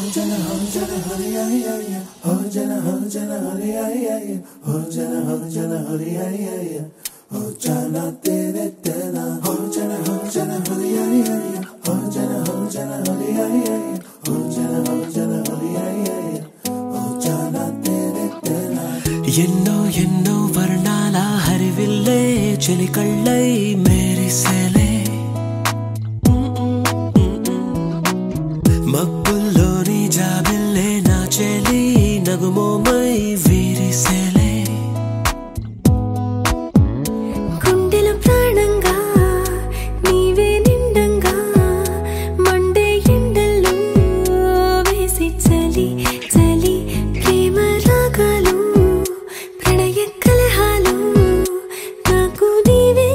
ఎన్నో ఎన్నో వర్ణాల హరివిల్లే చెలికళ్ళై మెరిసేలే మబ్బుల్లోని జాబిల్లే నా చెలి నగుమోమై విరిసేలే గుండెల ప్రాణంగా నీవే నిండంగా మండే ఎండల్లో వేసి చలి చలి ప్రేమ రాగాలు ప్రణయ కలహాలు నాకు నీవే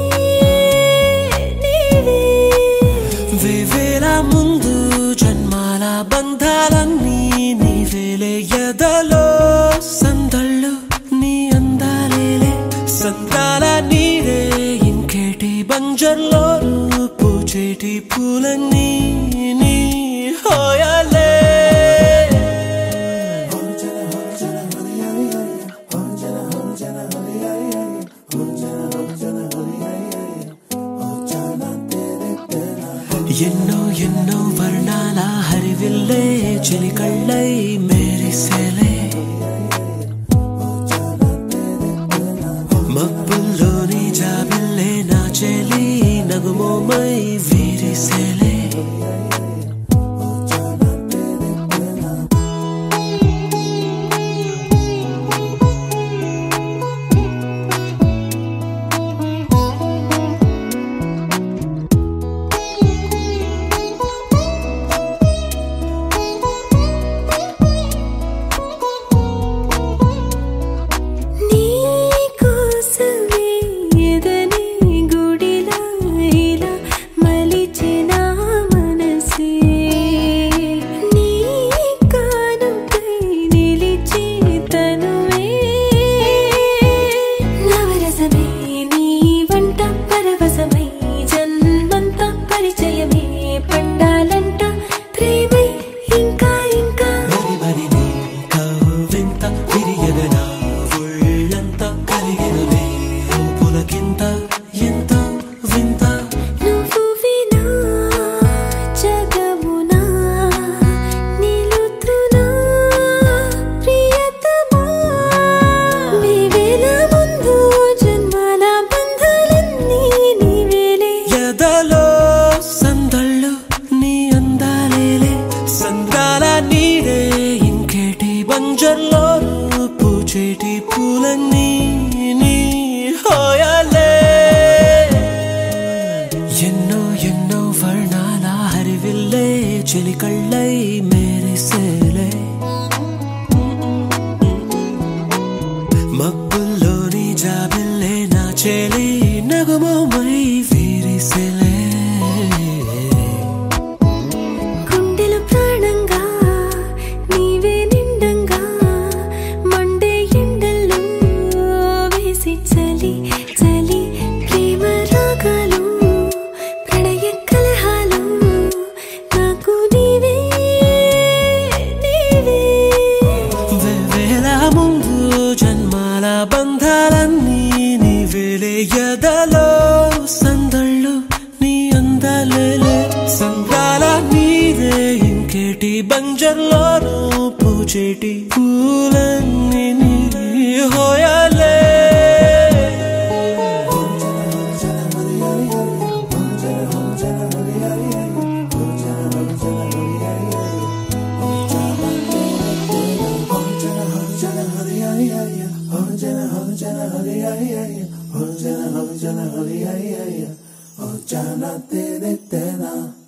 నీవే వేవేల ముందు జన్మాల బంధాలన్నీ నీవేలే ఎదలో సందళ్ళు నీ అందాలేలే సందాల నీరే ఇంకేటి బంజర్లో పూచేటి పూలన్నీ నీ హోయాలే ఎన్నో ఎన్నో వర్ణాల హరివిల్లే చెలికళ్ళై మెరిసేలే మబ్బుల్లోని జాబిల్లే నా చెలి నగుమోమై విరిసేలే బంజర్లో పూచేటి పూలన్నీ నీ హోయాలే ఎన్నో ఎన్నో వర్ణాల హరివిల్లే చెలికళ్ళై మెరిసేలే మబ్బుల్లోని జాబిల్లే నా చెలి నగుమోమై విరిసేలే గుండెల ప్రాణంగా నీవే నిండంగా మండే ఎండల్లో వేసి చలి చలి ప్రేమ రాగాలు ప్రణయ కలహాలు నాకు నీవే నీవే వేవేల ముందు జన్మాల బంధాలన్నీ నీవేలే ఎదలో సందళ్ళు నీ అందాలేలే సందాల నీరే ఇంకేటి బంజర్లో పూచేటి పూలన్నీ నీ హోయాలే Oh, jana tere tena.